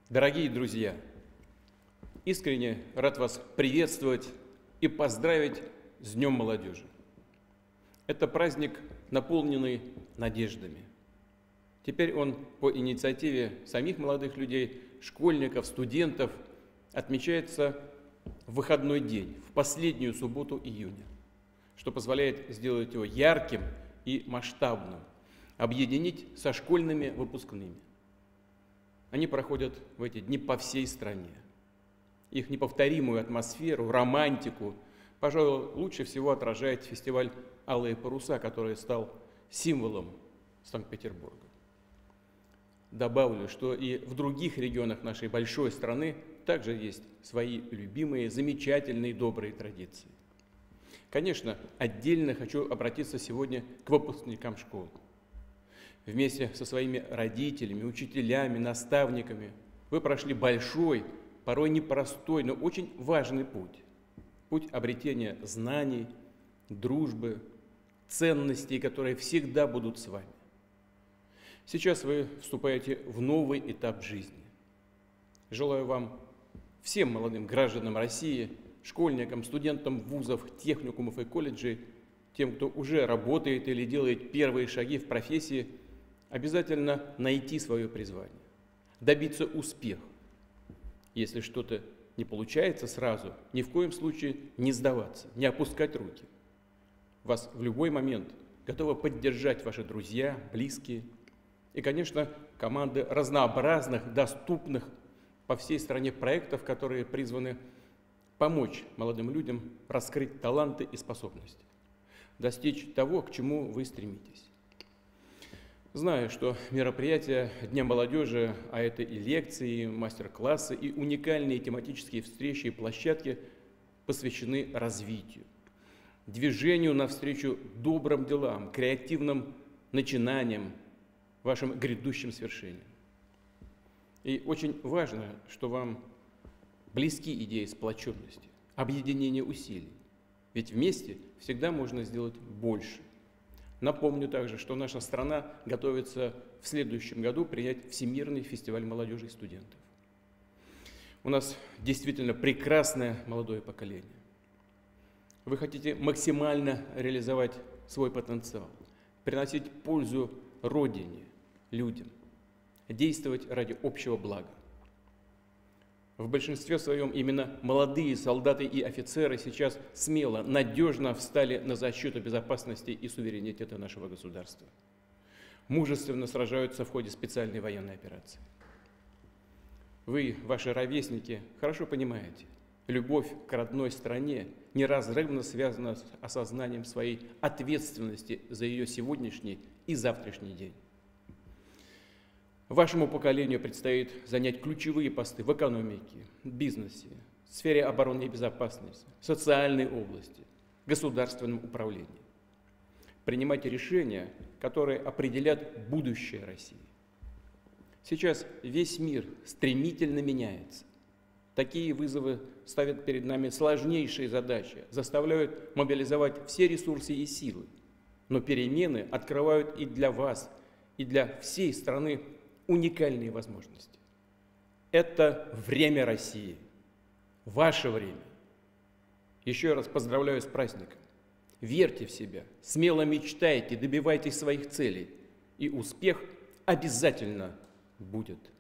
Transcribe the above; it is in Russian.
Дорогие друзья, искренне рад вас приветствовать и поздравить с Днем молодежи. Это праздник, наполненный надеждами. Теперь он по инициативе самих молодых людей, школьников, студентов отмечается в выходной день, в последнюю субботу июня, что позволяет сделать его ярким и масштабным, объединить со школьными выпускными. Они проходят в эти дни по всей стране. Их неповторимую атмосферу, романтику, пожалуй, лучше всего отражает фестиваль «Алые паруса», который стал символом Санкт-Петербурга. Добавлю, что и в других регионах нашей большой страны также есть свои любимые, замечательные, добрые традиции. Конечно, отдельно хочу обратиться сегодня к выпускникам школ. Вместе со своими родителями, учителями, наставниками вы прошли большой, порой непростой, но очень важный путь. Путь обретения знаний, дружбы, ценностей, которые всегда будут с вами. Сейчас вы вступаете в новый этап жизни. Желаю вам, всем молодым гражданам России, школьникам, студентам вузов, техникумов и колледжей, тем, кто уже работает или делает первые шаги в профессии, обязательно найти свое призвание, добиться успеха. Если что-то не получается сразу, ни в коем случае не сдаваться, не опускать руки. Вас в любой момент готовы поддержать ваши друзья, близкие и, конечно, команды разнообразных, доступных по всей стране проектов, которые призваны помочь молодым людям раскрыть таланты и способности, достичь того, к чему вы стремитесь. Знаю, что мероприятия Дня молодежи, а это и лекции, и мастер-классы, и уникальные тематические встречи и площадки посвящены развитию, движению навстречу добрым делам, креативным начинаниям, вашим грядущим свершениям. И очень важно, что вам близки идеи сплоченности, объединения усилий, ведь вместе всегда можно сделать больше. Напомню также, что наша страна готовится в следующем году принять Всемирный фестиваль молодежи и студентов. У нас действительно прекрасное молодое поколение. Вы хотите максимально реализовать свой потенциал, приносить пользу Родине, людям, действовать ради общего блага. В большинстве своем именно молодые солдаты и офицеры сейчас смело, надежно встали на защиту безопасности и суверенитета нашего государства. Мужественно сражаются в ходе специальной военной операции. Вы, ваши ровесники, хорошо понимаете, любовь к родной стране неразрывно связана с осознанием своей ответственности за ее сегодняшний и завтрашний день. Вашему поколению предстоит занять ключевые посты в экономике, бизнесе, сфере обороны и безопасности, социальной области, государственном управлении. Принимайте решения, которые определят будущее России. Сейчас весь мир стремительно меняется. Такие вызовы ставят перед нами сложнейшие задачи, заставляют мобилизовать все ресурсы и силы. Но перемены открывают и для вас, и для всей страны уникальные возможности. Это время России, ваше время. Еще раз поздравляю с праздником. Верьте в себя, смело мечтайте, добивайтесь своих целей, и успех обязательно будет.